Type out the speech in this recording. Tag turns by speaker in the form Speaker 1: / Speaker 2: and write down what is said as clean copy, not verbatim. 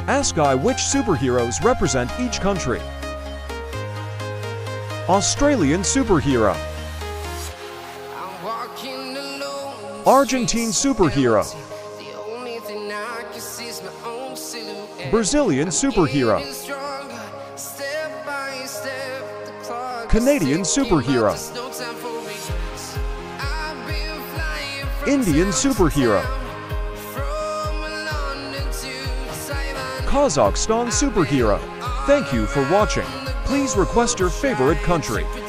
Speaker 1: Ask I which superheroes represent each country. Australian superhero. Argentine superhero. Brazilian superhero. Canadian superhero. Indian superhero. Kazakhstan superhero. Thank you for watching. Please request your favorite country.